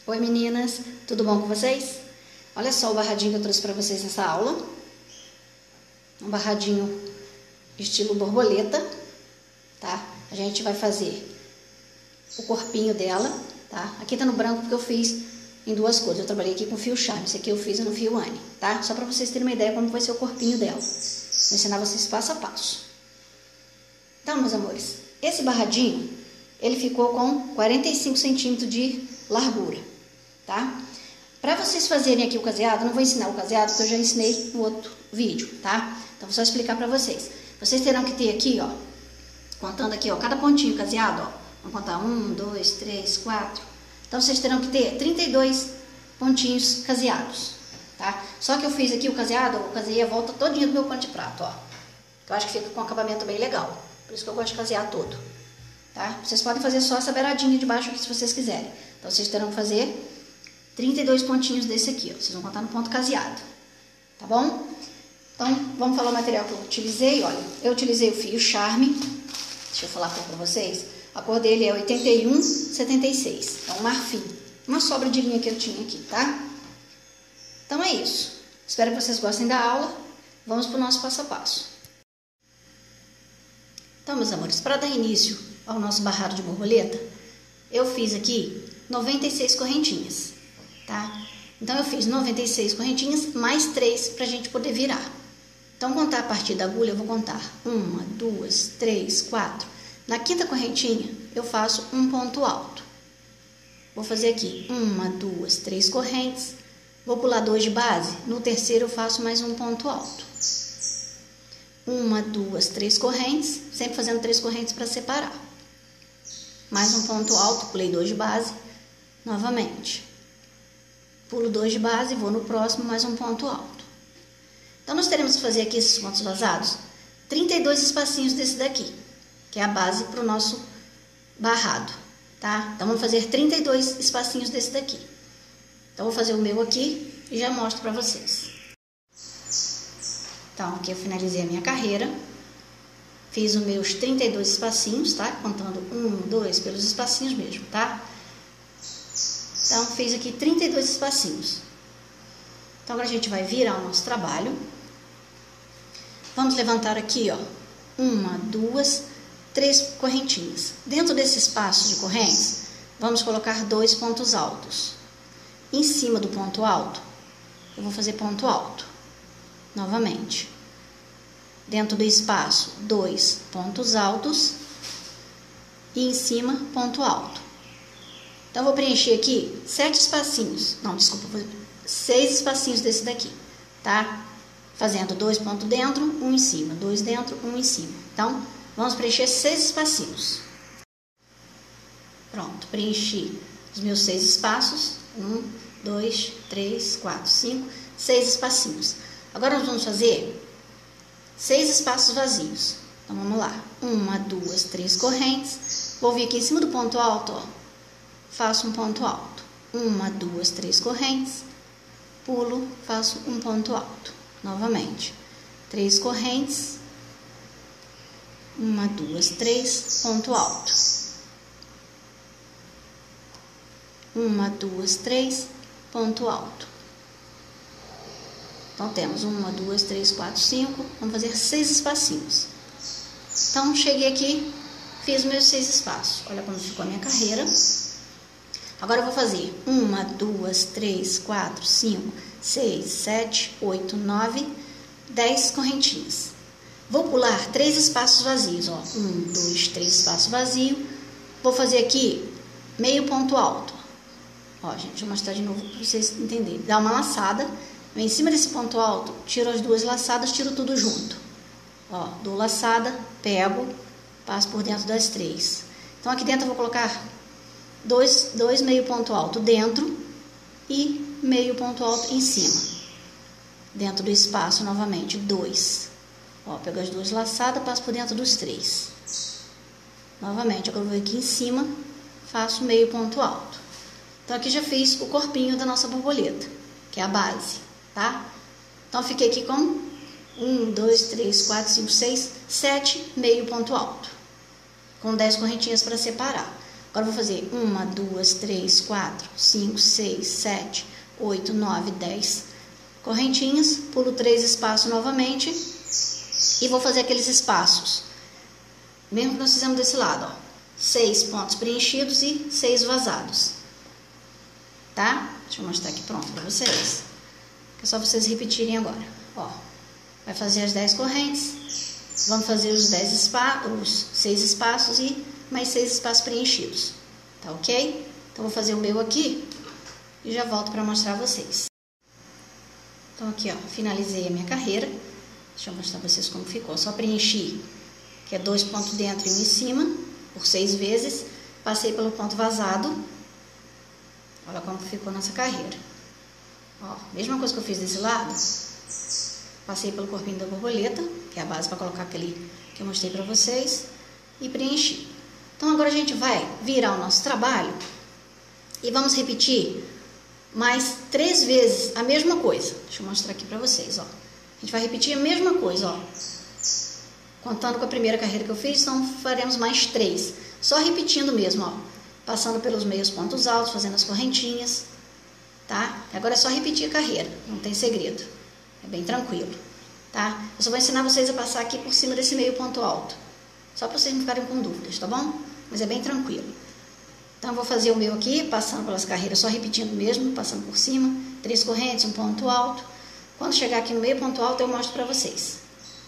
Oi meninas, tudo bom com vocês? Olha só o barradinho que eu trouxe para vocês nessa aula. Um barradinho estilo borboleta, tá? A gente vai fazer o corpinho dela, tá? Aqui tá no branco porque eu fiz em duas cores. Eu trabalhei aqui com fio charme, esse aqui eu fiz no fio Anne, tá? Só para vocês terem uma ideia como vai ser o corpinho dela. Vou ensinar vocês passo a passo. Então, meus amores, esse barradinho, ele ficou com 45 centímetros de largura, tá? Para vocês fazerem aqui o caseado, não vou ensinar o caseado porque eu já ensinei no outro vídeo, tá? Então, vou só explicar para vocês. Vocês terão que ter aqui, ó, contando aqui, ó, cada pontinho caseado, ó. Vamos contar 1, 2, 3, 4. Então, vocês terão que ter 32 pontinhos caseados, tá? Só que eu fiz aqui o caseado, eu casei a volta todinha do meu pano de prato, ó. Eu acho que fica com um acabamento bem legal. Por isso que eu gosto de casear todo, tá? Vocês podem fazer só essa beiradinha de baixo aqui se vocês quiserem. Então, vocês terão que fazer 32 pontinhos desse aqui, ó. Vocês vão contar no ponto caseado, tá bom? Então, vamos falar o material que eu utilizei. Olha, eu utilizei o fio charme. Deixa eu falar a cor pra vocês. A cor dele é 8176. É um marfim. Uma sobra de linha que eu tinha aqui, tá? Então, é isso. Espero que vocês gostem da aula. Vamos pro nosso passo a passo. Então, meus amores, para dar início ao nosso barrado de borboleta, eu fiz aqui 96 correntinhas, tá? Então, eu fiz 96 correntinhas mais 3 pra gente poder virar. Então, contar a partir da agulha, eu vou contar 1, 2, 3, 4. Na quinta correntinha, eu faço um ponto alto. Vou fazer aqui 1, 2, 3 correntes. Vou pular 2 de base. No terceiro, eu faço mais um ponto alto. 1, 2, 3 correntes. Sempre fazendo 3 correntes para separar. Mais um ponto alto, pulei 2 de base. Novamente. Pulo 2 de base, vou no próximo, mais um ponto alto. Então, nós teremos que fazer aqui esses pontos vazados, 32 espacinhos desse daqui, que é a base para o nosso barrado, tá? Então, vamos fazer 32 espacinhos desse daqui. Então, vou fazer o meu aqui e já mostro para vocês. Então, aqui eu finalizei a minha carreira, fiz os meus 32 espacinhos, tá? Contando 1, 2 pelos espacinhos mesmo, tá? Então, fiz aqui 32 espacinhos. Então, agora a gente vai virar o nosso trabalho. Vamos levantar aqui, ó, 1, 2, 3 correntinhas. Dentro desse espaço de correntes, vamos colocar 2 pontos altos. Em cima do ponto alto, eu vou fazer ponto alto. Novamente. Dentro do espaço, 2 pontos altos. E em cima, ponto alto. Então, eu vou preencher aqui 7 espacinhos. Não, desculpa, vou 6 espacinhos desse daqui, tá? Fazendo 2 pontos dentro, 1 em cima, 2 dentro, 1 em cima. Então, vamos preencher 6 espacinhos. Pronto, preenchi os meus 6 espaços. 1, 2, 3, 4, 5, 6 espacinhos. Agora, nós vamos fazer 6 espaços vazios. Então, vamos lá. 1, 2, 3 correntes. Vou vir aqui em cima do ponto alto, ó. Faço um ponto alto. 1, 2, 3 correntes. Pulo, faço um ponto alto. Novamente. 3 correntes. 1, 2, 3, ponto alto. 1, 2, 3, ponto alto. Então, temos 1, 2, 3, 4, 5. Vamos fazer 6 espacinhos. Então, cheguei aqui, fiz meus 6 espaços. Olha como ficou a minha carreira. Agora, eu vou fazer 1, 2, 3, 4, 5, 6, 7, 8, 9, 10 correntinhas. Vou pular 3 espaços vazios, ó. 1, 2, 3 espaços vazios. Vou fazer aqui meio ponto alto. Ó, gente, vou mostrar de novo para vocês entenderem. Dá uma laçada. Em cima desse ponto alto, tiro as 2 laçadas, tiro tudo junto. Ó, dou laçada, pego, passo por dentro das 3. Então, aqui dentro eu vou colocar 2 meio ponto alto dentro e meio ponto alto em cima. Dentro do espaço, novamente, 2. Ó, pego as 2 laçadas, passo por dentro dos 3. Novamente, agora eu vou aqui em cima, faço meio ponto alto. Então, aqui já fiz o corpinho da nossa borboleta, que é a base, tá? Então, fiquei aqui com 1, 2, 3, 4, 5, 6, 7 meio ponto alto. Com 10 correntinhas para separar. Agora eu vou fazer 1, 2, 3, 4, 5, 6, 7, 8, 9, 10 correntinhas, pulo 3 espaços novamente e vou fazer aqueles espaços, mesmo que nós fizemos desse lado, ó, 6 pontos preenchidos e 6 vazados, tá? Deixa eu mostrar aqui pronto para vocês, é só vocês repetirem agora, ó, vai fazer as 10 correntes, vamos fazer os 6 espaços e mais 6 espaços preenchidos, tá ok? Então vou fazer o meu aqui e já volto para mostrar a vocês. Então aqui, ó, finalizei a minha carreira. Deixa eu mostrar para vocês como ficou. Só preenchi, que é 2 pontos dentro e 1 em cima, por 6 vezes. Passei pelo ponto vazado. Olha como ficou nossa carreira. Ó, mesma coisa que eu fiz desse lado. Passei pelo corpinho da borboleta, que é a base para colocar aquele que eu mostrei para vocês. E preenchi. Então agora a gente vai virar o nosso trabalho e vamos repetir mais 3 vezes a mesma coisa. Deixa eu mostrar aqui pra vocês, ó. A gente vai repetir a mesma coisa, ó. Contando com a primeira carreira que eu fiz, então faremos mais 3. Só repetindo mesmo, ó. Passando pelos meios pontos altos, fazendo as correntinhas, tá? Agora é só repetir a carreira, não tem segredo. É bem tranquilo, tá? Eu só vou ensinar vocês a passar aqui por cima desse meio ponto alto. Só pra vocês não ficarem com dúvidas, tá bom? Mas é bem tranquilo. Então, eu vou fazer o meu aqui, passando pelas carreiras, só repetindo mesmo, passando por cima, 3 correntes, um ponto alto. Quando chegar aqui no meio ponto alto, eu mostro pra vocês.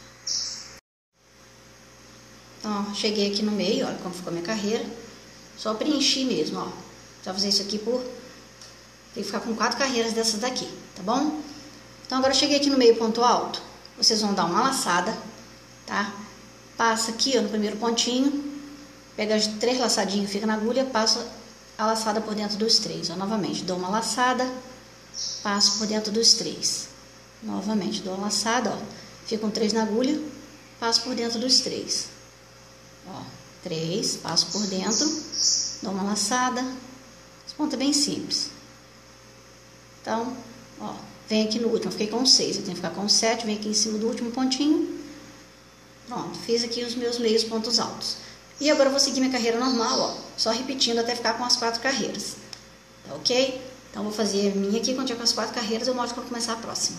Então, ó, cheguei aqui no meio, olha como ficou a minha carreira. Só preenchi mesmo, ó. Só fazer isso aqui tem que ficar com 4 carreiras dessas daqui, tá bom? Então, agora eu cheguei aqui no meio ponto alto, vocês vão dar uma laçada, tá? Passa aqui, ó, no primeiro pontinho. Pega as 3 laçadinhas, fica na agulha, passo a laçada por dentro dos 3. Ó, novamente, dou uma laçada, passo por dentro dos 3. Novamente, dou uma laçada, ó. Ficam 3 na agulha, passo por dentro dos 3. Ó, 3, passo por dentro, dou uma laçada. Esse ponto é bem simples. Então, ó, vem aqui no último, eu fiquei com 6, eu tenho que ficar com 7, vem aqui em cima do último pontinho. Pronto, fiz aqui os meus meios pontos altos. E agora eu vou seguir minha carreira normal, ó, só repetindo até ficar com as 4 carreiras, tá ok? Então, eu vou fazer a minha aqui, quando tiver com as 4 carreiras, eu mostro para começar a próxima.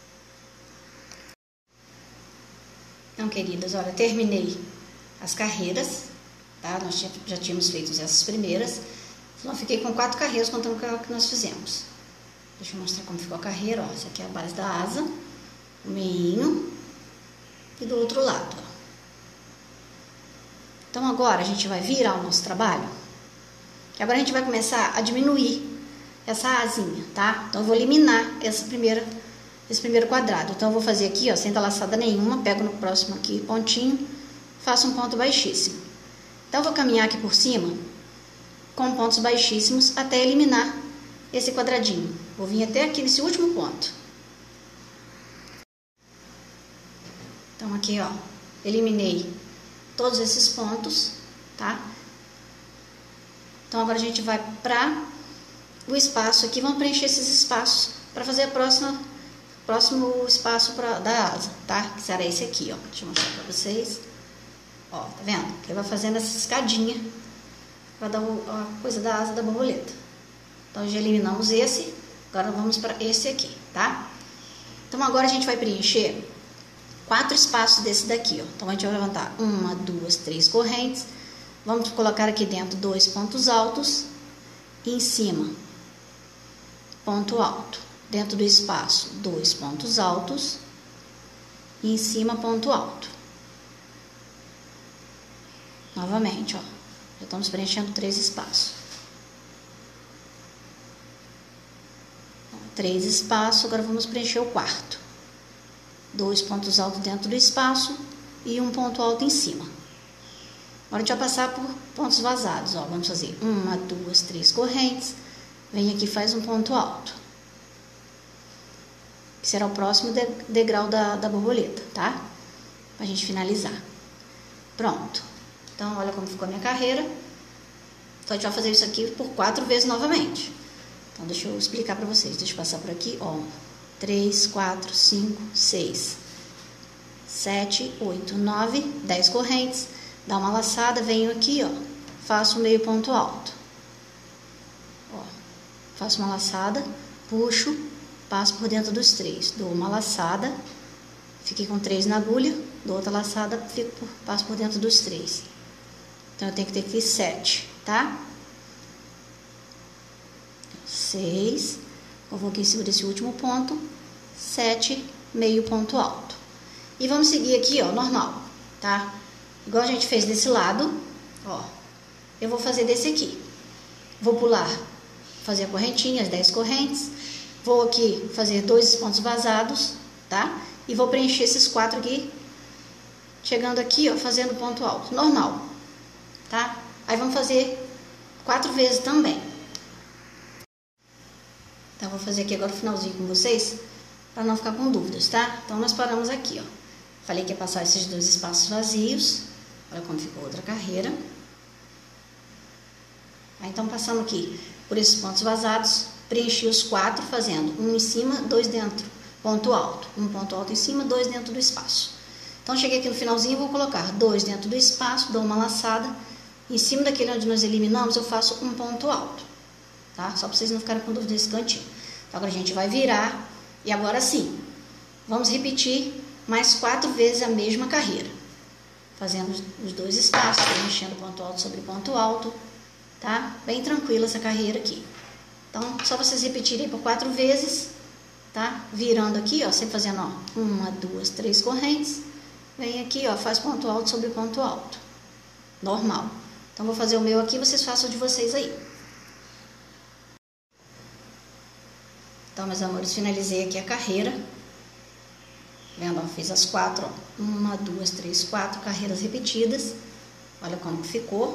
Então, queridas, olha, terminei as carreiras, tá? Nós já tínhamos feito essas primeiras, então, eu fiquei com 4 carreiras, contando com o que nós fizemos. Deixa eu mostrar como ficou a carreira, ó, essa aqui é a base da asa, o meinho, e do outro lado, ó. Então, agora a gente vai virar o nosso trabalho. E agora a gente vai começar a diminuir essa asinha, tá? Então, eu vou eliminar esse primeiro quadrado. Então, eu vou fazer aqui, ó, sem dar laçada nenhuma. Pego no próximo aqui pontinho, faço um ponto baixíssimo. Então, eu vou caminhar aqui por cima com pontos baixíssimos até eliminar esse quadradinho. Vou vir até aqui nesse último ponto. Então, aqui, ó, eliminei todos esses pontos, tá? Então, agora a gente vai para o espaço aqui, vamos preencher esses espaços para fazer a próximo espaço da asa, tá? Que será esse aqui, ó. Deixa eu mostrar para vocês. Ó, tá vendo? Ele vai fazendo essa escadinha para dar a coisa da asa da borboleta. Então, já eliminamos esse, agora vamos para esse aqui, tá? Então, agora a gente vai preencher 4 espaços desse daqui, ó. Então, a gente vai levantar 1, 2, 3 correntes. Vamos colocar aqui dentro 2 pontos altos. E em cima, ponto alto. Dentro do espaço, 2 pontos altos. E em cima, ponto alto. Novamente, ó. Já estamos preenchendo 3 espaços. 3 espaços, agora vamos preencher o 4º. 2 pontos altos dentro do espaço e um ponto alto em cima. Agora a gente vai passar por pontos vazados, ó. Vamos fazer 1, 2, 3 correntes. Vem aqui e faz um ponto alto. Que será o próximo degrau da borboleta, tá? Pra gente finalizar. Pronto. Então, olha como ficou a minha carreira. Então, a gente vai fazer isso aqui por 4 vezes novamente. Então, deixa eu explicar pra vocês. Deixa eu passar por aqui, ó. 3, 4, 5, 6, 7, 8, 9, 10 correntes. Dá uma laçada, venho aqui, ó. faço meio ponto alto. Ó, faço uma laçada, puxo, passo por dentro dos 3, dou uma laçada, fiquei com 3 na agulha, dou outra laçada, passo por dentro dos 3. Então, eu tenho que ter aqui 7, tá? 6, eu vou aqui em cima desse último ponto, 7, meio ponto alto. E vamos seguir aqui, ó, normal, tá? Igual a gente fez desse lado, ó, eu vou fazer desse aqui. Vou pular, fazer a correntinha, as 10 correntes, vou aqui fazer 2 pontos vazados, tá? E vou preencher esses 4 aqui, chegando aqui, ó, fazendo ponto alto, normal, tá? Aí vamos fazer 4 vezes também. Então, vou fazer aqui agora o finalzinho com vocês, para não ficar com dúvidas, tá? Então, nós paramos aqui, ó. Falei que ia passar esses 2 espaços vazios. Olha como ficou outra carreira. Aí, então, passando aqui por esses pontos vazados, preenchi os 4, fazendo um em cima, 2 dentro, ponto alto. Um ponto alto em cima, 2 dentro do espaço. Então, cheguei aqui no finalzinho, vou colocar 2 dentro do espaço, dou uma laçada. Em cima daquele onde nós eliminamos, eu faço um ponto alto. Tá? Só para vocês não ficarem com dúvida desse cantinho. Então, agora a gente vai virar. E agora sim, vamos repetir mais 4 vezes a mesma carreira. Fazendo os 2 espaços, preenchendo ponto alto sobre ponto alto. Tá? Bem tranquila essa carreira aqui. Então, só vocês repetirem por 4 vezes. Tá? Virando aqui, ó, sempre fazendo, ó, 1, 2, 3 correntes. Vem aqui, ó, faz ponto alto sobre ponto alto. Normal. Então, vou fazer o meu aqui, vocês façam o de vocês aí. Então, meus amores, finalizei aqui a carreira. Vendo, ó, fiz as 4, ó. 1, 2, 3, 4 carreiras repetidas. Olha como que ficou.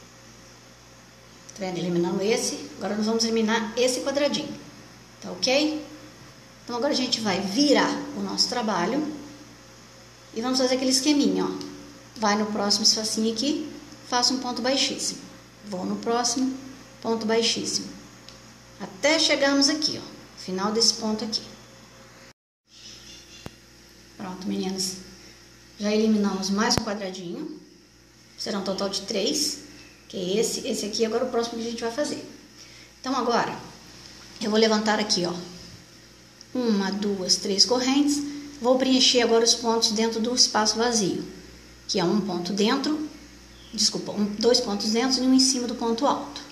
Tá vendo? Eliminando esse. Agora nós vamos eliminar esse quadradinho. Tá ok? Então, agora a gente vai virar o nosso trabalho. E vamos fazer aquele esqueminha, ó. Vai no próximo espacinho aqui, faço um ponto baixíssimo. Vou no próximo, ponto baixíssimo. Até chegarmos aqui, ó. Final desse ponto aqui. Pronto, meninas. Já eliminamos mais um quadradinho. Será um total de 3. Que é esse aqui, agora o próximo que a gente vai fazer. Então, agora, eu vou levantar aqui, ó. 1, 2, 3 correntes. Vou preencher agora os pontos dentro do espaço vazio. Que é um ponto dentro. Desculpa, 2 pontos dentro e um em cima do ponto alto.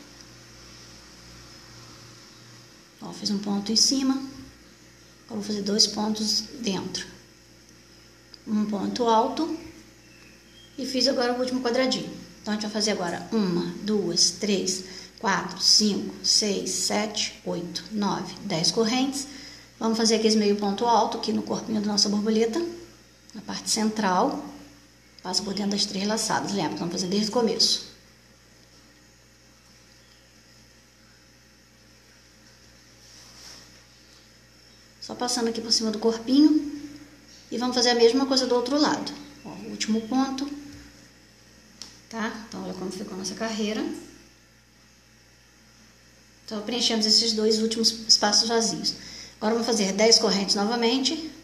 Ó, fiz um ponto em cima, agora vou fazer 2 pontos dentro, um ponto alto e fiz agora o último quadradinho. Então, a gente vai fazer agora 1, 2, 3, 4, 5, 6, 7, 8, 9, 10 correntes. Vamos fazer aqui esse meio ponto alto aqui no corpinho da nossa borboleta, na parte central, passa por dentro das 3 laçadas, lembra? Vamos fazer desde o começo. Só passando aqui por cima do corpinho. E vamos fazer a mesma coisa do outro lado. Ó, o último ponto. Tá? Então, olha como ficou nossa carreira. Então, preenchemos esses 2 últimos espaços vazios. Agora, vamos fazer 10 correntes novamente.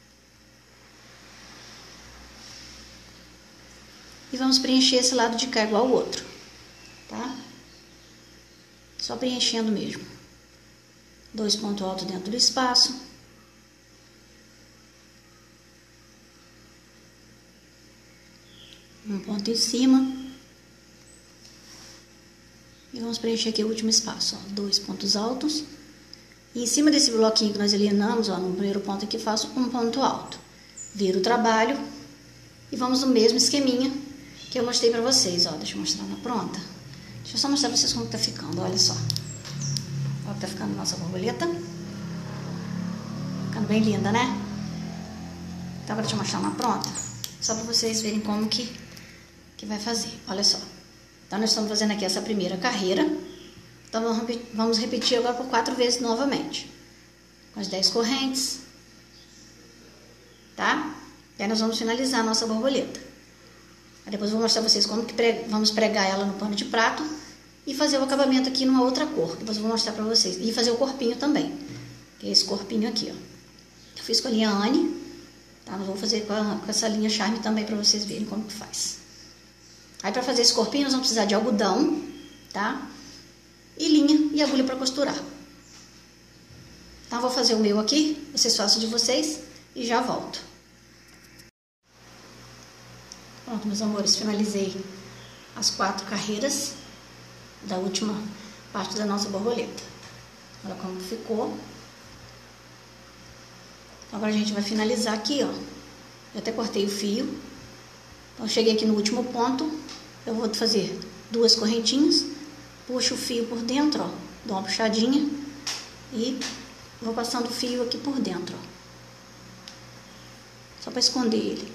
E vamos preencher esse lado de cá igual ao outro. Tá? Só preenchendo mesmo. 2 pontos altos dentro do espaço. Um ponto em cima. E vamos preencher aqui o último espaço, ó, 2 pontos altos. E em cima desse bloquinho que nós eliminamos, ó, no primeiro ponto aqui, faço um ponto alto. Viro o trabalho e vamos no mesmo esqueminha que eu mostrei pra vocês, ó. Deixa eu mostrar na pronta. Deixa eu só mostrar pra vocês como que tá ficando, olha só. Olha que tá ficando a nossa borboleta. Ficando bem linda, né? Então, agora deixa eu mostrar na pronta, só pra vocês verem como que vai fazer, olha só. Então, nós estamos fazendo aqui essa primeira carreira. Então, vamos repetir agora por 4 vezes novamente. Com as 10 correntes. Tá? E aí, nós vamos finalizar a nossa borboleta. Aí, depois eu vou mostrar pra vocês como que vamos pregar ela no pano de prato. E fazer o acabamento aqui numa outra cor. Depois eu vou mostrar pra vocês. E fazer o corpinho também. Que é esse corpinho aqui, ó. Eu fiz com a linha Anne. Tá? Eu vou fazer com essa linha Charme também pra vocês verem como que faz. Aí para fazer esse corpinho nós vamos precisar de algodão, tá? E linha e agulha para costurar. Então eu vou fazer o meu aqui, vocês façam de vocês e já volto. Pronto, meus amores, finalizei as 4 carreiras da última parte da nossa borboleta. Olha como ficou. Agora a gente vai finalizar aqui, ó. Eu até cortei o fio. Então cheguei aqui no último ponto, eu vou fazer 2 correntinhas, puxo o fio por dentro, ó, dou uma puxadinha e vou passando o fio aqui por dentro, ó. Só para esconder ele.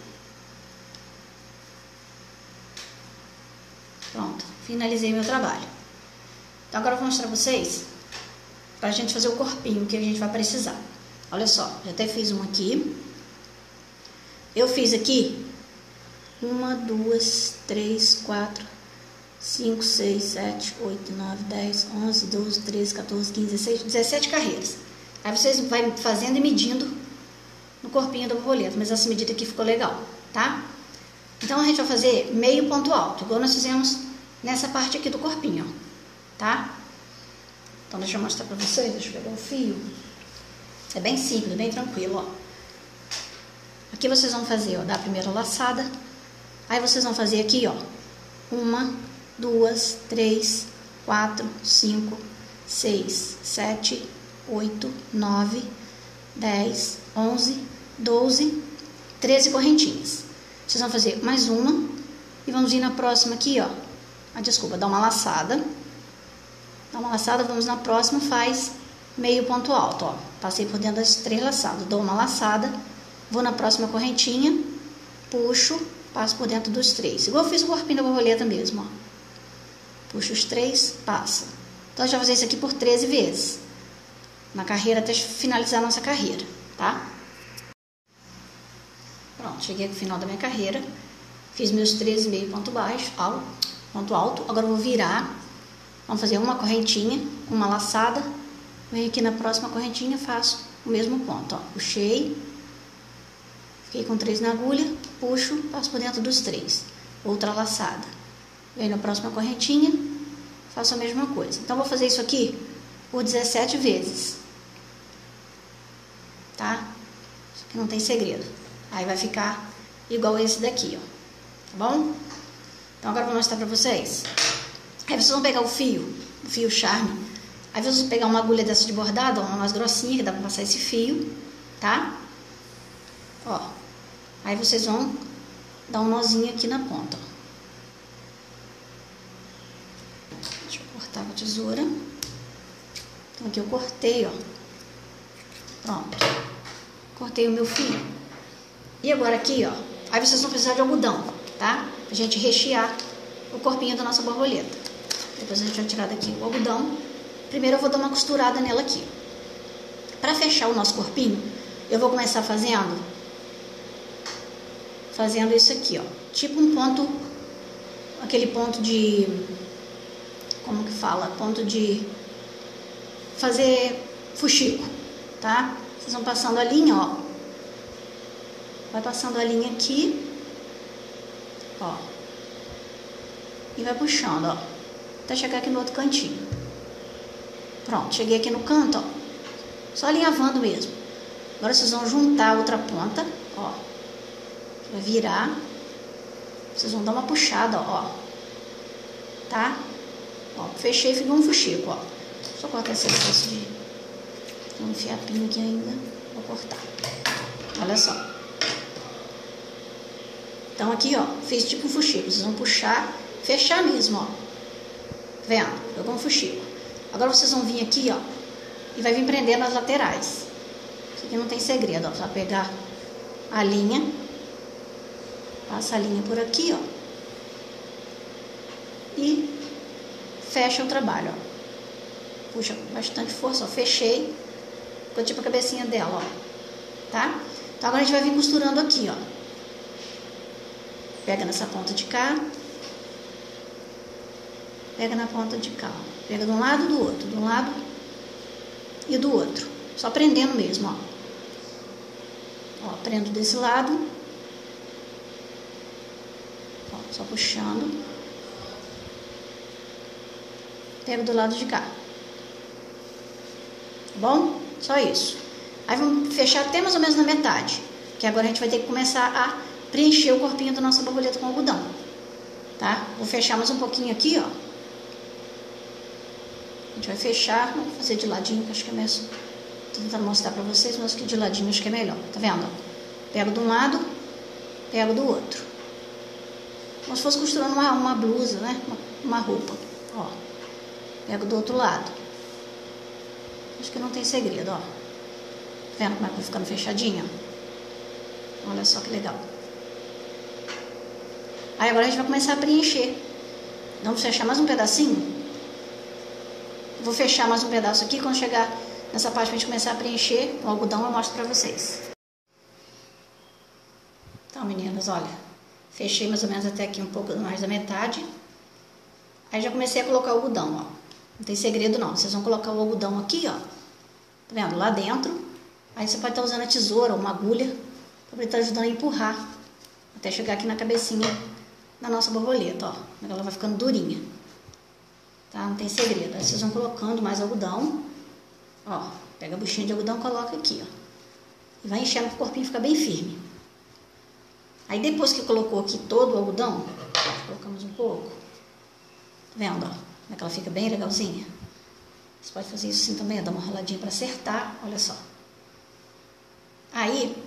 Pronto, finalizei meu trabalho. Então agora eu vou mostrar pra vocês, pra gente fazer o corpinho que a gente vai precisar. Olha só, já até fiz um aqui. Eu fiz aqui 1, 2, 3, 4, 5, 6, 7, 8, 9, 10, 11, 12, 13, 14, 15, 16, 17 carreiras. Aí vocês vão fazendo e medindo no corpinho da borboleta, mas essa medida aqui ficou legal, tá? Então a gente vai fazer meio ponto alto, igual nós fizemos nessa parte aqui do corpinho, ó, tá? Então deixa eu mostrar pra vocês, deixa eu pegar o fio. É bem simples, bem tranquilo, ó. Aqui vocês vão fazer, ó, da primeira laçada. Aí vocês vão fazer aqui, ó, 1, 2, 3, 4, 5, 6, 7, 8, 9, 10, 11, 12, 13 correntinhas. Vocês vão fazer mais uma e vamos vir na próxima aqui, ó. Desculpa, dá uma laçada. Dá uma laçada, vamos na próxima, faz meio ponto alto, ó. Passei por dentro das 3 laçadas, dou uma laçada, vou na próxima correntinha, puxo, passo por dentro dos 3. Igual eu fiz o corpinho da borboleta mesmo, ó. Puxo os 3, passa. Então, a gente vai fazer isso aqui por 13 vezes. Na carreira, até finalizar a nossa carreira, tá? Pronto, cheguei ao final da minha carreira. Fiz meus 13,5 ponto baixo, ponto alto. Agora eu vou virar. Vamos fazer uma correntinha, uma laçada. Venho aqui na próxima correntinha, faço o mesmo ponto, ó. Puxei. Fiquei com 3 na agulha, puxo, passo por dentro dos 3. Outra laçada. Venho na próxima correntinha, faço a mesma coisa. Então, vou fazer isso aqui por 17 vezes. Tá? Isso aqui não tem segredo. Aí vai ficar igual esse daqui, ó. Tá bom? Então, agora eu vou mostrar pra vocês. Aí vocês vão pegar o fio charme. Aí vocês vão pegar uma agulha dessa de bordado, uma mais grossinha, que dá pra passar esse fio, tá? Ó. Aí vocês vão dar um nozinho aqui na ponta, ó. Deixa eu cortar com a tesoura. Então aqui eu cortei, ó. Pronto. Cortei o meu fio. E agora aqui, ó. Aí vocês vão precisar de algodão, tá? Pra gente rechear o corpinho da nossa borboleta. Depois a gente vai tirar daqui o algodão. Primeiro eu vou dar uma costurada nela aqui. Pra fechar o nosso corpinho, eu vou começar fazendo isso aqui, ó. Tipo um ponto, aquele ponto de, como que fala? Ponto de fazer fuxico, tá? Vocês vão passando a linha, ó. Vai passando a linha aqui, ó. E vai puxando, ó. Até chegar aqui no outro cantinho. Pronto, cheguei aqui no canto, ó. Só alinhavando mesmo. Agora vocês vão juntar a outra ponta, ó. Vai virar. Vocês vão dar uma puxada, ó. Tá? Ó, fechei e ficou um fuxico, ó. Só cortar esse excesso de... Tem um fiapinho aqui ainda. Vou cortar. Olha só. Então aqui, ó, fiz tipo um fuxico. Vocês vão puxar, fechar mesmo, ó. Vendo? Pegou um fuxico. Agora vocês vão vir aqui, ó. E vai vir prendendo as laterais. Isso aqui não tem segredo, ó. Você vai pegar a linha. Passa a linha por aqui, ó. E fecha o trabalho, ó. Puxa com bastante força, ó. Fechei. Ficou tipo a cabecinha dela, ó. Tá? Então agora a gente vai vir costurando aqui, ó. Pega nessa ponta de cá. Pega na ponta de cá, ó. Pega de um lado e do outro. De um lado e do outro. Só prendendo mesmo, ó. Ó, prendo desse lado. Ó, só puxando. pego do lado de cá. Tá bom? Só isso. Aí vamos fechar até mais ou menos na metade, que agora a gente vai ter que começar a preencher o corpinho da nossa borboleta com algodão, tá? Vou fechar mais um pouquinho aqui, ó. A gente vai fechar, vamos fazer de ladinho, que acho que é mesmo. Tô tentando mostrar pra vocês, mas que de ladinho acho que é melhor, tá vendo? Pego de um lado, pego do outro. Como se fosse costurando uma blusa, né? Uma roupa, ó. Pego do outro lado. Acho que não tem segredo, ó. Tá vendo como é que vai ficando fechadinho? Olha só que legal. Aí agora a gente vai começar a preencher. Vamos fechar mais um pedacinho. Vou fechar mais um pedaço aqui. Quando chegar nessa parte pra gente começar a preencher com algodão, eu mostro pra vocês. Então, meninas, olha. Fechei mais ou menos até aqui um pouco mais da metade. Aí já comecei a colocar o algodão, ó. Não tem segredo não. Vocês vão colocar o algodão aqui, ó. Tá vendo? Lá dentro. Aí você pode estar usando a tesoura ou uma agulha pra ele estar ajudando a empurrar até chegar aqui na cabecinha da nossa borboleta, ó. Ela vai ficando durinha. Tá? Não tem segredo. Aí vocês vão colocando mais algodão. Ó, pega a buchinha de algodão e coloca aqui, ó. E vai enchendo pro corpinho ficar bem firme. Aí depois que colocou aqui todo o algodão, colocamos um pouco. Tá vendo, ó? Como é que ela fica bem legalzinha? Você pode fazer isso assim também, ó, dar uma roladinha pra acertar. Olha só. Aí,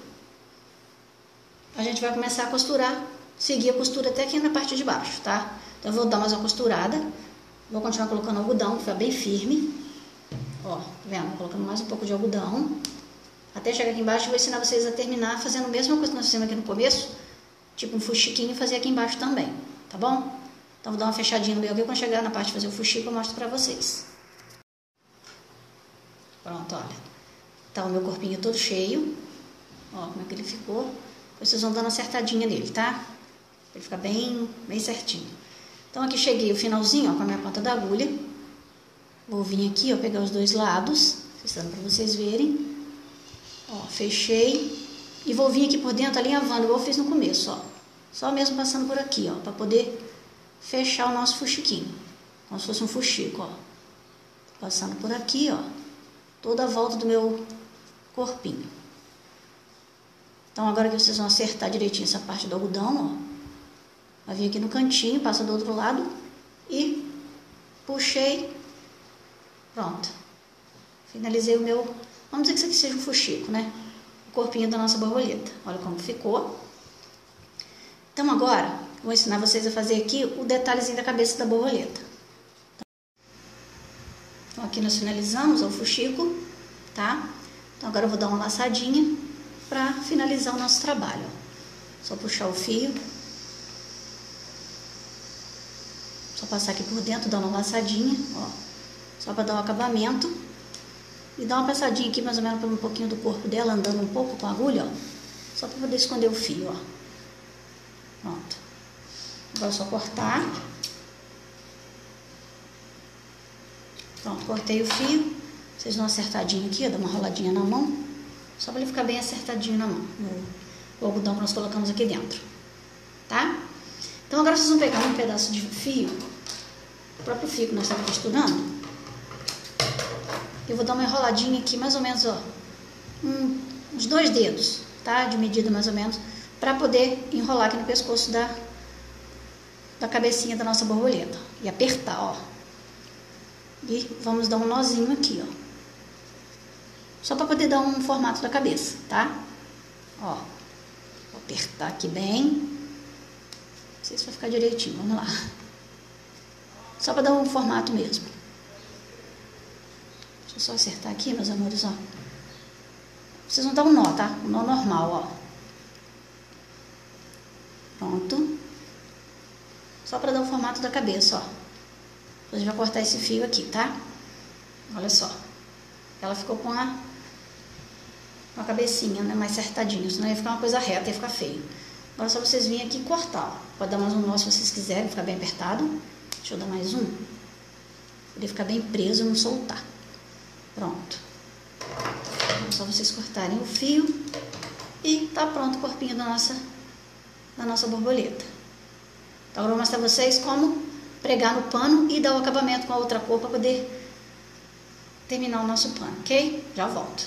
a gente vai começar a costurar, seguir a costura até aqui na parte de baixo, tá? Então, eu vou dar mais uma costurada. Vou continuar colocando algodão, que fica bem firme. Ó, tá vendo? Colocando mais um pouco de algodão. Até chegar aqui embaixo, eu vou ensinar vocês a terminar fazendo a mesma coisa que nós fizemos aqui no começo. Tipo um fuxiquinho e fazer aqui embaixo também, tá bom? Então, vou dar uma fechadinha no meio aqui. Quando chegar na parte de fazer o fuxico, eu mostro pra vocês. Pronto, olha. Tá o meu corpinho todo cheio. Ó, como é que ele ficou. Depois vocês vão dando uma acertadinha nele, tá? Pra ele ficar bem certinho. Então, aqui cheguei o finalzinho, ó, com a minha ponta da agulha. Vou vir aqui, ó, pegar os dois lados, fechando pra vocês verem. Ó, fechei. E vou vir aqui por dentro, alinhavando, igual eu fiz no começo, ó. Só mesmo passando por aqui, ó, pra poder fechar o nosso fuxiquinho. Como se fosse um fuxico, ó. Passando por aqui, ó. Toda a volta do meu corpinho. Então, agora que vocês vão acertar direitinho essa parte do algodão, ó. Vai vir aqui no cantinho, passa do outro lado e puxei. Pronto. Finalizei o meu... Vamos dizer que isso aqui seja um fuxico, né? O corpinho da nossa borboleta. Olha como ficou. Então, agora, vou ensinar vocês a fazer aqui o detalhezinho da cabeça da borboleta. Então, aqui nós finalizamos o fuxico, tá? Então, agora eu vou dar uma laçadinha para finalizar o nosso trabalho. Só puxar o fio. Só passar aqui por dentro, dar uma laçadinha, ó. Só para dar um acabamento. E dar uma passadinha aqui, mais ou menos, por um pouquinho do corpo dela, andando um pouco com a agulha, ó. Só para poder esconder o fio, ó. Pronto. Agora é só cortar. Pronto, cortei o fio. Vocês dão uma acertadinha aqui, ó, dá uma roladinha na mão. Só para ele ficar bem acertadinho na mão. O algodão que nós colocamos aqui dentro. Tá? Então agora vocês vão pegar um pedaço de fio, o próprio fio que nós estamos costurando. Eu vou dar uma enroladinha aqui, mais ou menos, ó, uns 2 dedos, tá? De medida mais ou menos, para poder enrolar aqui no pescoço da cabecinha da nossa borboleta. E apertar, ó. E vamos dar um nozinho aqui, ó. Só para poder dar um formato da cabeça, tá? Ó. Vou apertar aqui bem. Não sei se vai ficar direitinho, vamos lá. Só para dar um formato mesmo. Deixa eu só acertar aqui, meus amores, ó. Vocês vão dar um nó, tá? Um nó normal, ó. Pronto. Só para dar o formato da cabeça, ó. A gente vai cortar esse fio aqui, tá? Olha só. Ela ficou com a cabecinha, né? Mais acertadinha. Senão ia ficar uma coisa reta, ia ficar feio. Agora é só vocês virem aqui e cortar, ó. Pode dar mais um nó se vocês quiserem, ficar bem apertado. Deixa eu dar mais um. Pra ele ficar bem preso e não soltar. Pronto. É só vocês cortarem o fio. E tá pronto o corpinho da nossa borboleta. Então, agora eu vou mostrar pra vocês como pregar no pano e dar o acabamento com a outra cor para poder terminar o nosso pano, ok? Já volto.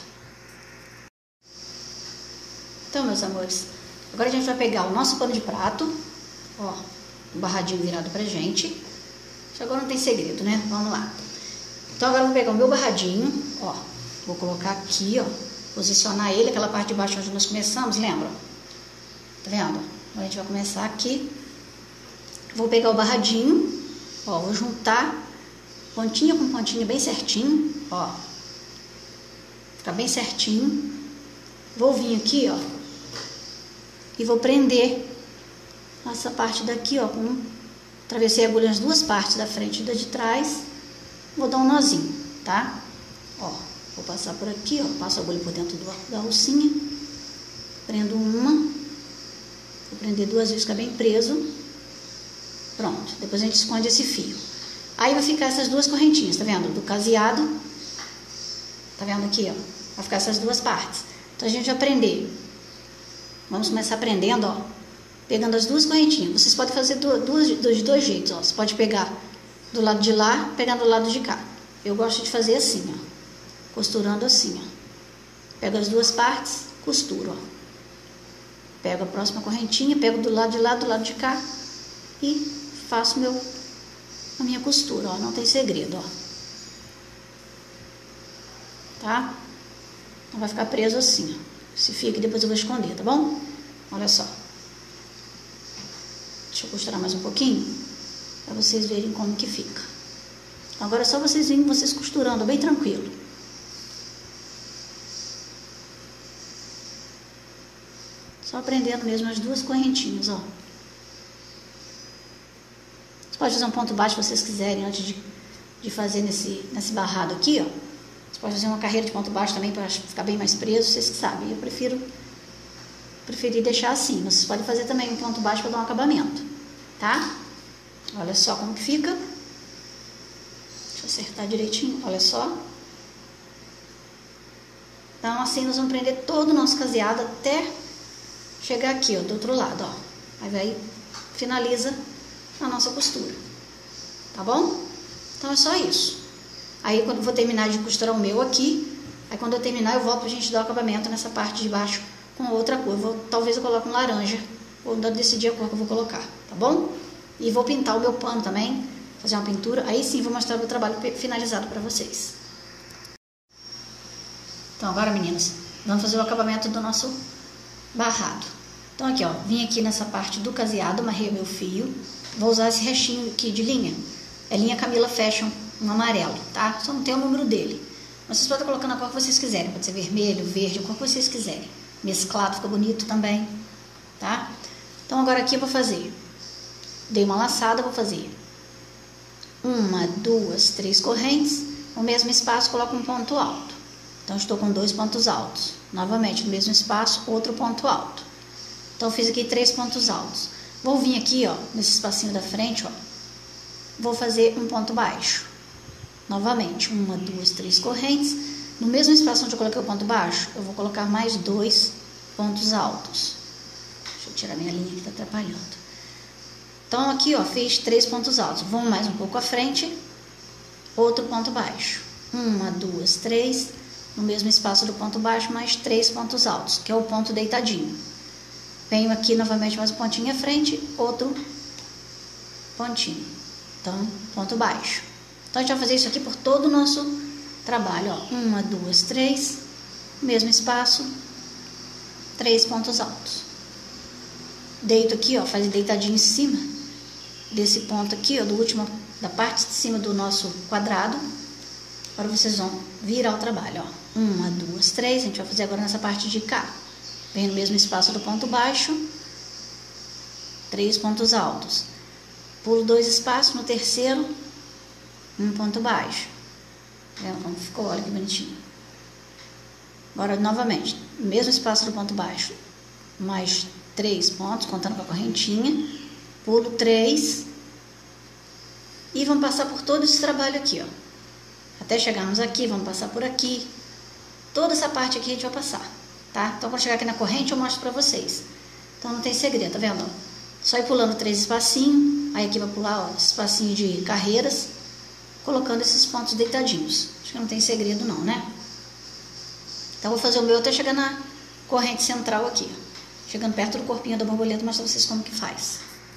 Então, meus amores, agora a gente vai pegar o nosso pano de prato, ó, um barradinho virado pra gente. Isso agora não tem segredo, né? Vamos lá. Então agora eu vou pegar o meu barradinho, ó, vou colocar aqui, ó, posicionar ele, aquela parte de baixo onde nós começamos, lembra? Tá vendo? Agora a gente vai começar aqui. Vou pegar o barradinho, ó, vou juntar pontinha com pontinha bem certinho, ó. Fica bem certinho. Vou vir aqui, ó, e vou prender essa parte daqui, ó, atravessei a agulha nas duas partes, da frente e da de trás. Vou dar um nozinho, tá? Ó, vou passar por aqui, ó, passo a agulha por dentro da alcinha, prendo uma, vou prender duas vezes, fica bem preso. Pronto, depois a gente esconde esse fio. Aí vai ficar essas duas correntinhas, tá vendo? Do caseado, tá vendo aqui, ó? Vai ficar essas duas partes. Então a gente vai prender. Vamos começar prendendo, ó, pegando as duas correntinhas. Vocês podem fazer dos dois jeitos, ó. Você pode pegar do lado de lá, pegar do lado de cá. Eu gosto de fazer assim, ó, costurando assim, ó. Pego as duas partes, costuro, ó. Pego a próxima correntinha, pego do lado de lá, do lado de cá e faço a minha costura, ó. Não tem segredo, ó. Tá? Não vai ficar preso assim, ó. Esse fio aqui depois eu vou esconder, tá bom? Olha só. Deixa eu costurar mais um pouquinho, para vocês verem como que fica. Agora é só vocês virem vocês costurando, bem tranquilo. Só prendendo mesmo as duas correntinhas, ó. Você pode fazer um ponto baixo se vocês quiserem, antes de fazer nesse barrado aqui, ó. Você pode fazer uma carreira de ponto baixo também, para ficar bem mais preso, vocês que sabem. Eu preferi deixar assim. Vocês podem fazer também um ponto baixo para dar um acabamento, tá? Olha só como que fica. Deixa eu acertar direitinho, olha só. Então assim nós vamos prender todo o nosso caseado até chegar aqui, ó, do outro lado, ó. Aí vai, finaliza a nossa costura, tá bom? Então é só isso. Aí quando eu vou terminar de costurar o meu aqui, aí quando eu terminar eu volto pra gente dar o acabamento nessa parte de baixo com outra cor. Talvez eu coloque um laranja, ou ainda decidir a cor que eu vou colocar, tá bom? E vou pintar o meu pano também, fazer uma pintura, aí sim vou mostrar o meu trabalho finalizado pra vocês. Então agora, meninas, vamos fazer o acabamento do nosso barrado. Então aqui, ó, vim aqui nessa parte do caseado, amarrei o meu fio, vou usar esse restinho aqui de linha, é linha Camila Fashion, um amarelo, tá? Só não tem o número dele. Mas vocês podem colocar na cor que vocês quiserem, pode ser vermelho, verde, a cor que vocês quiserem. Mesclado fica bonito também, tá? Então agora aqui eu vou fazer, dei uma laçada, vou fazer 1, 2, 3 correntes, no mesmo espaço coloco um ponto alto. Então estou com 2 pontos altos. Novamente, no mesmo espaço, outro ponto alto. Então fiz aqui 3 pontos altos. Vou vir aqui, ó, nesse espacinho da frente, ó, vou fazer um ponto baixo. Novamente, 1, 2, 3 correntes. No mesmo espaço onde eu coloquei o ponto baixo, eu vou colocar mais 2 pontos altos. Deixa eu tirar minha linha que está atrapalhando. Então, aqui, ó, fiz 3 pontos altos. Vamos mais um pouco à frente, outro ponto baixo. 1, 2, 3. No mesmo espaço do ponto baixo, mais 3 pontos altos, que é o ponto deitadinho. Venho aqui novamente mais um pontinho à frente, outro pontinho. Então, ponto baixo. Então, a gente vai fazer isso aqui por todo o nosso trabalho, ó. 1, 2, 3, mesmo espaço, 3 pontos altos. Deito aqui, ó, faz deitadinho em cima desse ponto aqui, ó, do último, da parte de cima do nosso quadrado. Agora vocês vão virar o trabalho, ó. 1, 2, 3, a gente vai fazer agora nessa parte de cá. Vem no mesmo espaço do ponto baixo, 3 pontos altos. Pulo 2 espaços, no terceiro, um ponto baixo. Vendo como ficou? Olha que bonitinho. Agora, novamente, no mesmo espaço do ponto baixo, mais 3 pontos, contando com a correntinha. Pulo 3. E vamos passar por todo esse trabalho aqui, ó. Até chegarmos aqui, vamos passar por aqui. Toda essa parte aqui a gente vai passar, tá? Então, quando chegar aqui na corrente, eu mostro pra vocês. Então, não tem segredo, tá vendo? Só ir pulando 3 espacinhos. Aí aqui vai pular, ó, esse espacinho de carreiras, colocando esses pontos deitadinhos. Acho que não tem segredo não, né? Então, vou fazer o meu até chegar na corrente central aqui, ó. Chegando perto do corpinho da borboleta, vou mostrar pra vocês como que faz.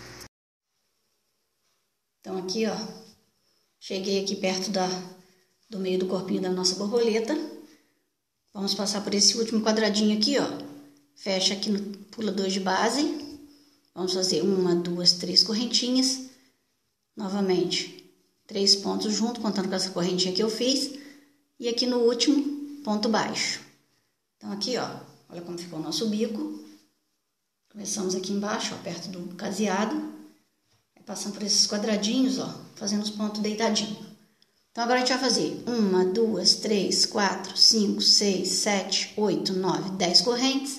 Então, aqui, ó, cheguei aqui perto do meio do corpinho da nossa borboleta. Vamos passar por esse último quadradinho aqui, ó. Fecha aqui no pulador de base. Vamos fazer 1, 2, 3 correntinhas. Novamente, 3 pontos junto, contando com essa correntinha que eu fiz. E aqui no último, ponto baixo. Então, aqui, ó, olha como ficou o nosso bico. Começamos aqui embaixo, ó, perto do caseado. Passando por esses quadradinhos, ó, fazendo os pontos deitadinhos. Então, agora a gente vai fazer 1, 2, 3, 4, 5, 6, 7, 8, 9, 10 correntes.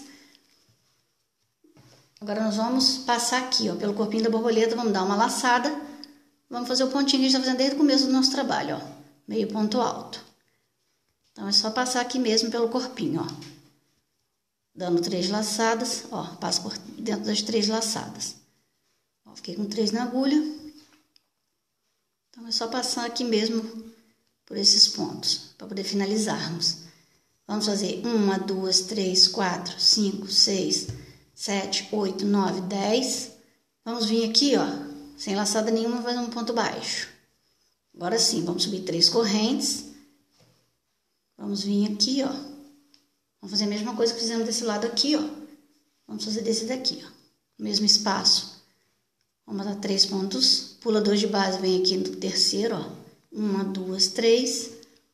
Agora, nós vamos passar aqui, ó, pelo corpinho da borboleta, vamos dar uma laçada. Vamos fazer o pontinho que a gente está fazendo desde o começo do nosso trabalho, ó, meio ponto alto. Então, é só passar aqui mesmo pelo corpinho, ó. Dando 3 laçadas, ó, passo por dentro das 3 laçadas. Ó, fiquei com 3 na agulha. Então, é só passar aqui mesmo por esses pontos, para poder finalizarmos. Vamos fazer 1, 2, 3, 4, 5, 6, 7, 8, 9, 10. Vamos vir aqui, ó, sem laçada nenhuma, fazer um ponto baixo. Agora sim, vamos subir 3 correntes. Vamos vir aqui, ó. Vamos fazer a mesma coisa que fizemos desse lado aqui, ó. Vamos fazer desse daqui, ó. Mesmo espaço. Vamos dar 3 pontos. Pulador de base vem aqui no terceiro, ó. 1, 2, 3.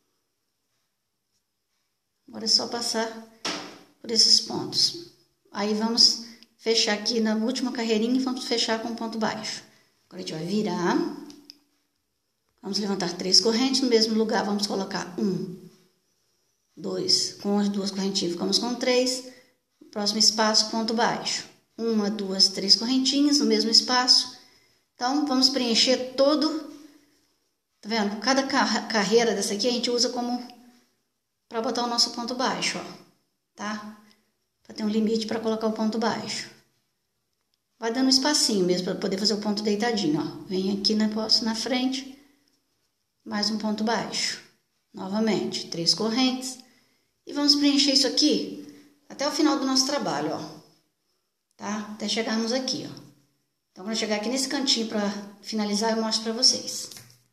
Agora é só passar por esses pontos. Aí vamos fechar aqui na última carreirinha e vamos fechar com um ponto baixo. Agora a gente vai virar. Vamos levantar 3 correntes no mesmo lugar. Vamos colocar 1, 2, com as 2 correntinhas ficamos com 3. Próximo espaço, ponto baixo. 1, 2, 3 correntinhas no mesmo espaço. Então, vamos preencher todo, tá vendo? Cada carreira dessa aqui a gente usa como para botar o nosso ponto baixo, ó, tá? Para ter um limite para colocar o ponto baixo. Vai dando um espacinho mesmo para poder fazer o ponto deitadinho, ó. Vem aqui na frente, mais um ponto baixo. Novamente, 3 correntes. E vamos preencher isso aqui até o final do nosso trabalho, ó. Tá? Até chegarmos aqui, ó. Então, quando eu chegar aqui nesse cantinho para finalizar, eu mostro para vocês.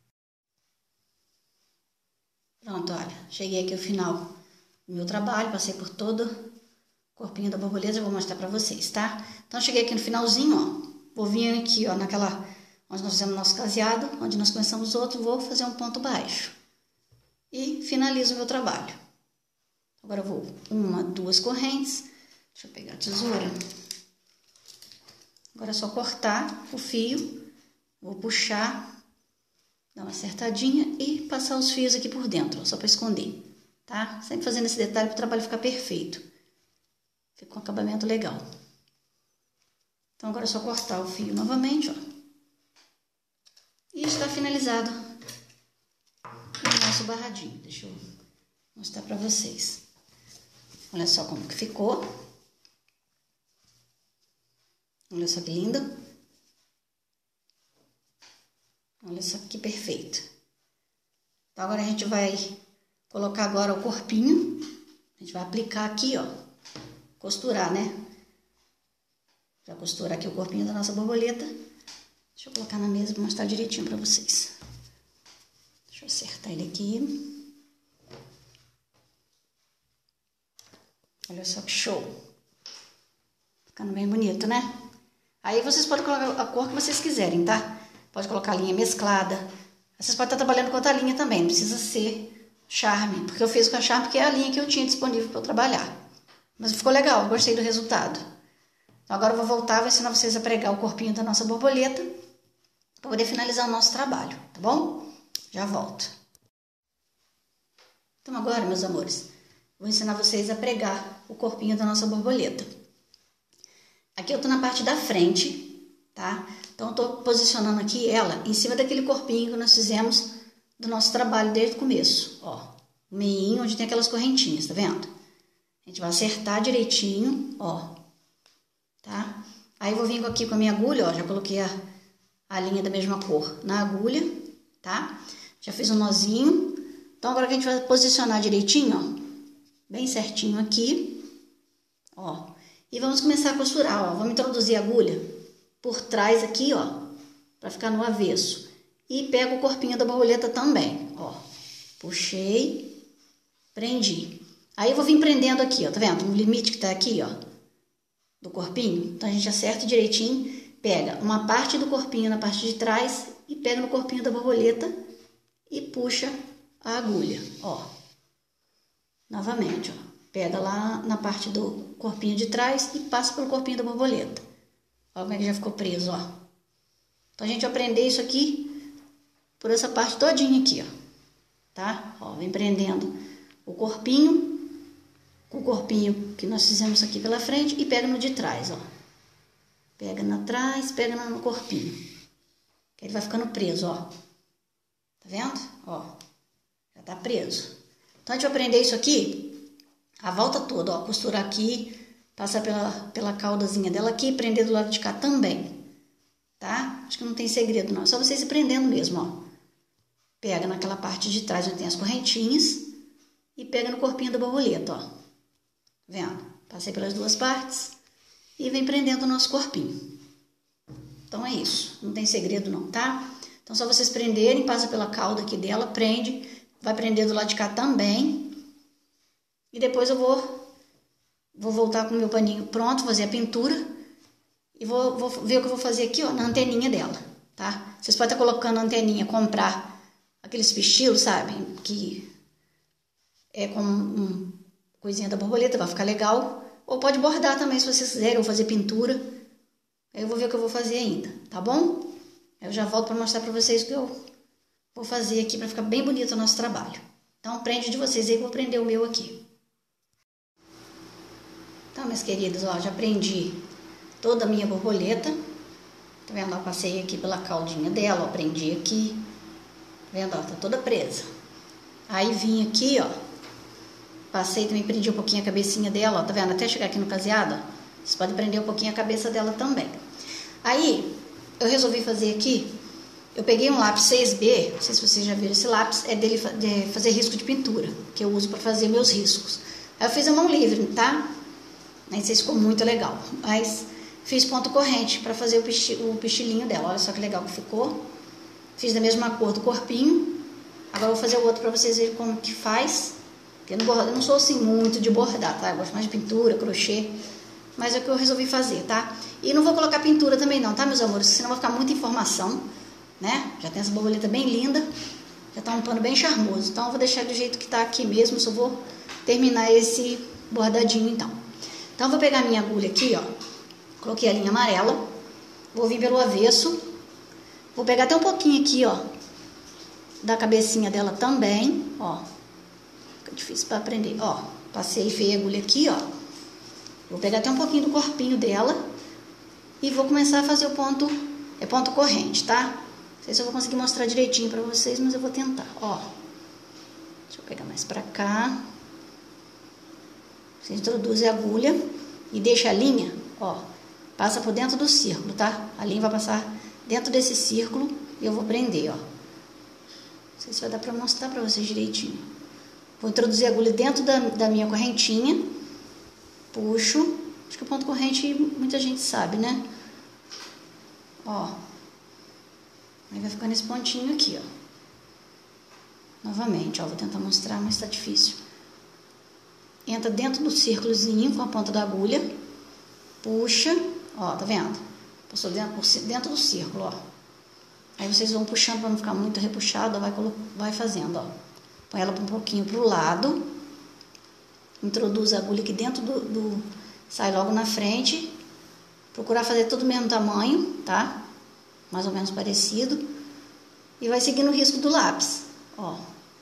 Pronto, olha. Cheguei aqui ao final do meu trabalho, passei por todo o corpinho da borboleta, eu vou mostrar para vocês, tá? Então, cheguei aqui no finalzinho, ó. Vou vir aqui, ó, naquela onde nós fizemos nosso caseado, onde nós começamos o outro, vou fazer um ponto baixo. E finalizo o meu trabalho. Agora eu vou 1, 2 correntes. Deixa eu pegar a tesoura. Agora é só cortar o fio. Vou puxar, dar uma acertadinha e passar os fios aqui por dentro, ó, só para esconder, tá? Sempre fazendo esse detalhe para o trabalho ficar perfeito. Fica com um acabamento legal. Então agora é só cortar o fio novamente, ó. E está finalizado o nosso barradinho. Deixa eu mostrar para vocês. Olha só como que ficou. Olha só que lindo. Olha só que perfeito. Então, agora a gente vai colocar agora o corpinho. A gente vai aplicar aqui, ó. Costurar, né? Já costurar aqui o corpinho da nossa borboleta. Deixa eu colocar na mesa para mostrar direitinho para vocês. Deixa eu acertar ele aqui. Olha só que show. Ficando bem bonito, né? Aí vocês podem colocar a cor que vocês quiserem, tá? Pode colocar linha mesclada. Vocês podem estar trabalhando com outra linha também, não precisa ser Charme. Porque eu fiz com a Charme, que é a linha que eu tinha disponível para eu trabalhar. Mas ficou legal, eu gostei do resultado. Então agora eu vou voltar, vou ensinar vocês a pregar o corpinho da nossa borboleta para poder finalizar o nosso trabalho, tá bom? Já volto. Então agora, meus amores, vou ensinar vocês a pregar o corpinho da nossa borboleta. Aqui eu tô na parte da frente, tá? Então eu tô posicionando aqui ela em cima daquele corpinho que nós fizemos do nosso trabalho desde o começo, ó. O meinho onde tem aquelas correntinhas, tá vendo? A gente vai acertar direitinho, ó. Tá? Aí eu vou vir aqui com a minha agulha, ó. Já coloquei a a linha da mesma cor na agulha, tá? Já fiz um nozinho. Então, agora que a gente vai posicionar direitinho, ó, bem certinho aqui, ó. E vamos começar a costurar, ó. Vamos introduzir a agulha por trás aqui, ó, pra ficar no avesso. E pego o corpinho da borboleta também, ó. Puxei, prendi. Aí eu vou vir prendendo aqui, ó, tá vendo? O limite que tá aqui, ó, do corpinho. Então a gente acerta direitinho, pega uma parte do corpinho na parte de trás e pega no corpinho da borboleta e puxa a agulha, ó. Novamente, ó. Pega lá na parte do corpinho de trás e passa pelo corpinho da borboleta. Ó como é que já ficou preso, ó. Então a gente vai prender isso aqui por essa parte todinha aqui, ó. Tá? Ó, vem prendendo o corpinho com o corpinho que nós fizemos aqui pela frente e pega no de trás, ó. Pega na trás, pega no corpinho. Que ele vai ficando preso, ó. Tá vendo? Ó, já tá preso. Então a gente vai prender isso aqui a volta toda, ó. Costurar aqui, passar pela caudazinha dela aqui e prender do lado de cá também. Tá? Acho que não tem segredo não, é só vocês ir prendendo mesmo, ó. Pega naquela parte de trás onde tem as correntinhas e pega no corpinho da borboleta, ó. Vendo? Passei pelas duas partes e vem prendendo o nosso corpinho. Então é isso, não tem segredo não, tá? Então só vocês prenderem, passa pela cauda aqui dela, prende, vai prender do lado de cá também. E depois eu vou voltar com o meu paninho pronto, fazer a pintura e vou ver o que eu vou fazer aqui, ó, na anteninha dela, tá? Vocês podem estar colocando a anteninha, comprar aqueles pistilos, sabe? Que é com coisinha da borboleta, vai ficar legal. Ou pode bordar também, se vocês quiserem, ou fazer pintura. Aí eu vou ver o que eu vou fazer ainda, tá bom? Eu já volto para mostrar para vocês o que eu vou fazer aqui para ficar bem bonito o nosso trabalho. Então, prende de vocês aí, eu vou prender o meu aqui. Então, meus queridos, ó, já prendi toda a minha borboleta. Tá vendo? Eu passei aqui pela caudinha dela, ó, prendi aqui. Tá vendo? Ó, tá toda presa. Aí vim aqui, ó, passei também, prendi um pouquinho a cabecinha dela, ó, tá vendo? Até chegar aqui no caseado, ó, vocês podem prender um pouquinho a cabeça dela também. Aí, eu resolvi fazer aqui, eu peguei um lápis 6B, não sei se vocês já viram esse lápis, é dele de fazer risco de pintura, que eu uso para fazer meus riscos. Aí eu fiz a mão livre, tá? Nem sei se ficou muito legal, mas fiz ponto corrente para fazer o pistilinho dela, olha só que legal que ficou. Fiz da mesma cor do corpinho. Agora eu vou fazer o outro para vocês verem como que faz. Eu não sou assim muito de bordar, tá? Eu gosto mais de pintura, crochê. Mas é o que eu resolvi fazer, tá? E não vou colocar pintura também não, tá, meus amores? Senão vai ficar muita informação, né? Já tem essa borboleta bem linda. Já tá um pano bem charmoso. Então eu vou deixar do jeito que tá aqui mesmo. Só vou terminar esse bordadinho então. Então eu vou pegar a minha agulha aqui, ó. Coloquei a linha amarela. Vou vir pelo avesso. Vou pegar até um pouquinho aqui, ó, da cabecinha dela também, ó. Fica difícil para aprender, ó. Passei e enfiei a agulha aqui, ó. Vou pegar até um pouquinho do corpinho dela e vou começar a fazer o ponto, ponto corrente, tá? Não sei se eu vou conseguir mostrar direitinho para vocês, mas eu vou tentar, ó. Deixa eu pegar mais para cá. Você introduz a agulha e deixa a linha, ó, passa por dentro do círculo, tá? A linha vai passar dentro desse círculo e eu vou prender, ó. Não sei se vai dar pra mostrar pra vocês direitinho. Vou introduzir a agulha dentro da minha correntinha. Puxo. Acho que o ponto corrente muita gente sabe, né? Ó. Aí vai ficar nesse pontinho aqui, ó. Novamente, ó. Vou tentar mostrar, mas tá difícil. Entra dentro do círculozinho com a ponta da agulha. Puxa. Ó, tá vendo? Passou dentro do círculo, ó. Aí vocês vão puxando para não ficar muito repuxado, vai fazendo, ó. Põe ela um pouquinho pro lado. Introduz a agulha aqui dentro sai logo na frente. Procurar fazer tudo do mesmo tamanho, tá? Mais ou menos parecido. E vai seguindo o risco do lápis, ó.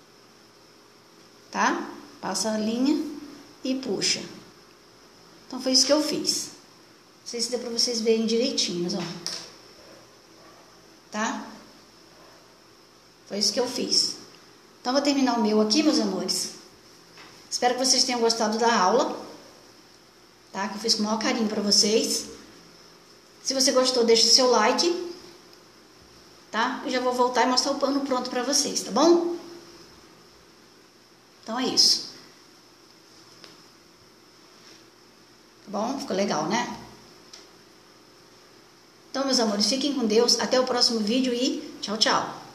Tá? Passa a linha e puxa. Então foi isso que eu fiz. Não sei se deu pra vocês verem direitinho, ó. Tá? Foi isso que eu fiz. Então, vou terminar o meu aqui, meus amores. Espero que vocês tenham gostado da aula. Tá? Que eu fiz com o maior carinho pra vocês. Se você gostou, deixa o seu like. tá? Eu já vou voltar e mostrar o pano pronto pra vocês, tá bom? Então é isso. Tá bom? Ficou legal, né? Então, meus amores, fiquem com Deus. Até o próximo vídeo e tchau, tchau.